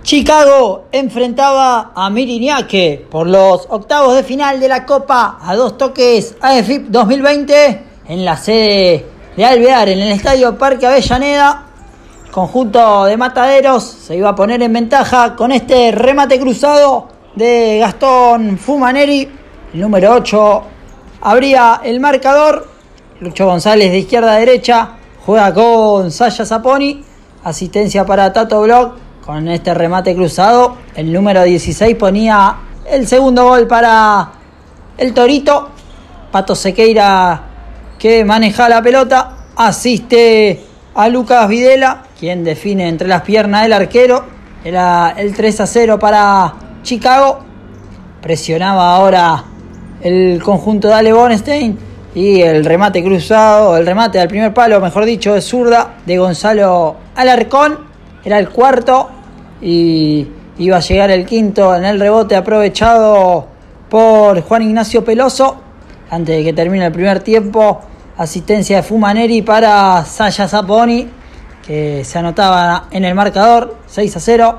Chicago enfrentaba a Miriñaque por los octavos de final de la Copa a dos toques AFIP 2020 en la sede de Alvear, en el Estadio Parque Avellaneda. El conjunto de Mataderos se iba a poner en ventaja con este remate cruzado de Gastón Fumaneri. El número 8 abría el marcador. Lucho González de izquierda a derecha juega con Sasha Zaponi. Asistencia para Tato Bloch. Con este remate cruzado, el número 16 ponía el segundo gol para el Torito. Pato Sequeira, que maneja la pelota, asiste a Lucas Videla, quien define entre las piernas del arquero. Era el 3-0 para Chicago. Presionaba ahora el conjunto de Ale Bonstein. Y el remate cruzado, el remate al primer palo, mejor dicho, de zurda de Gonzalo Alarcón. Era el cuarto y iba a llegar el quinto en el rebote aprovechado por Juan Ignacio Peloso. Antes de que termine el primer tiempo, asistencia de Fumaneri para Sasha Zaponi, que se anotaba en el marcador 6-0.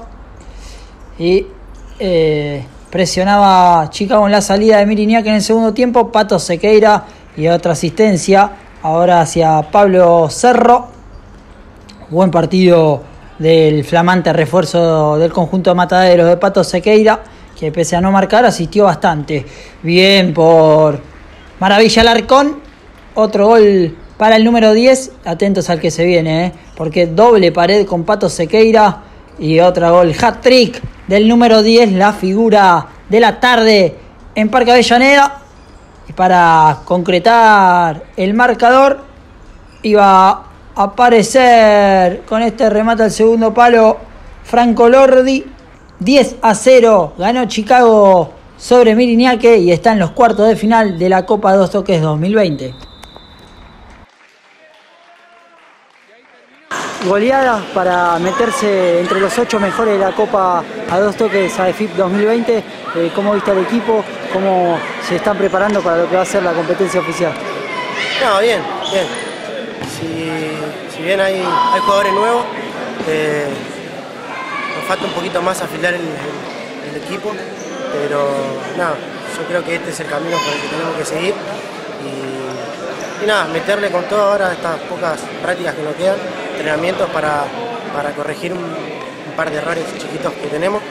Y presionaba Chicago en la salida de Miriñaque en el segundo tiempo. Pato Sequeira y otra asistencia ahora hacia Pablo Cerro. Buen partido del flamante refuerzo del conjunto de Mataderos de Pato Sequeira, que pese a no marcar asistió bastante. Bien por Maravilla Alarcón. Otro gol para el número 10. Atentos al que se viene, porque doble pared con Pato Sequeira. Y otro gol, hat-trick del número 10, la figura de la tarde en Parque Avellaneda. Y para concretar el marcador, iba a aparecer con este remate al segundo palo Franco Lordi. 10-0 ganó Chicago sobre Miriñaque y está en los cuartos de final de la Copa Dos Toques 2020. Goleada para meterse entre los 8 mejores de la Copa a Dos Toques AFIP 2020. ¿Cómo viste al equipo? ¿Cómo se están preparando para lo que va a ser la competencia oficial? No, bien. Si bien hay jugadores nuevos, nos falta un poquito más afilar el equipo, pero nada, yo creo que este es el camino por el que tenemos que seguir y nada, meterle con todo ahora estas pocas prácticas que nos quedan, entrenamientos para corregir un par de errores chiquitos que tenemos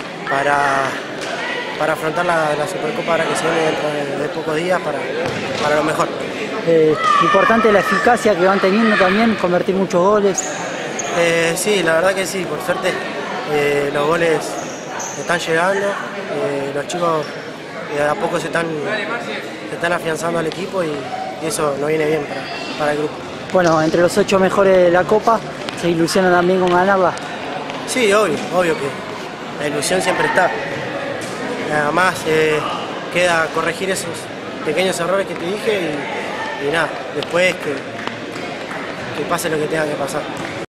para afrontar la Supercopa ahora que se viene dentro de pocos días para lo mejor. Importante la eficacia que van teniendo también, convertir muchos goles. Sí, la verdad que sí, por suerte los goles están llegando, los chicos de a poco se están afianzando al equipo y eso nos viene bien para el grupo. Bueno, entre los 8 mejores de la Copa, ¿se ilusiona también con ganarla? Sí, obvio que la ilusión siempre está. Nada más queda corregir esos pequeños errores que te dije y nada, después que pase lo que tenga que pasar.